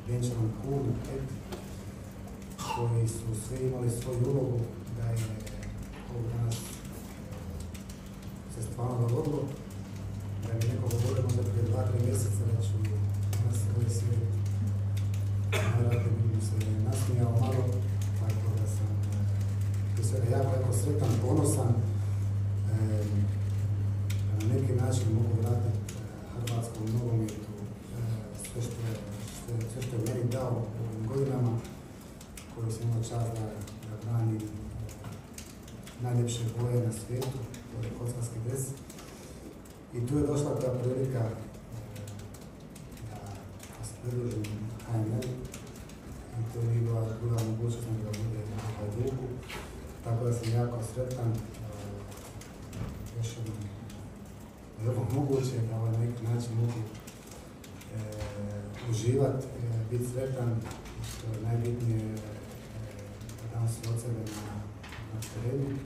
vjenčanom krugu, koji su svi imali svoju ulogu, da je ovo danas se stvarno dogodilo. Da mi neko govorio možda prije 2-3 mjeseca da ću danas ovaj svijet, najvjerojatnije bi se nasmijao malo, tako da sam prije svega jako sretan, ponosan, na neki način mogu vratiti hrvatskom nogometu sve što je meni dao u ovim godinama, koji sam imao čast da branim najljepše boje na svijetu, to je kockarski dres. I tu je došla ta prilika da se pridružim HNK i to je bila mogućnost da bude u Hajduku, tako da sam jako sretan. Još jednom je ovo moguće da na neki način mogu uživati, biti sretan, što je najbitnije da dam se od sebe na terenu.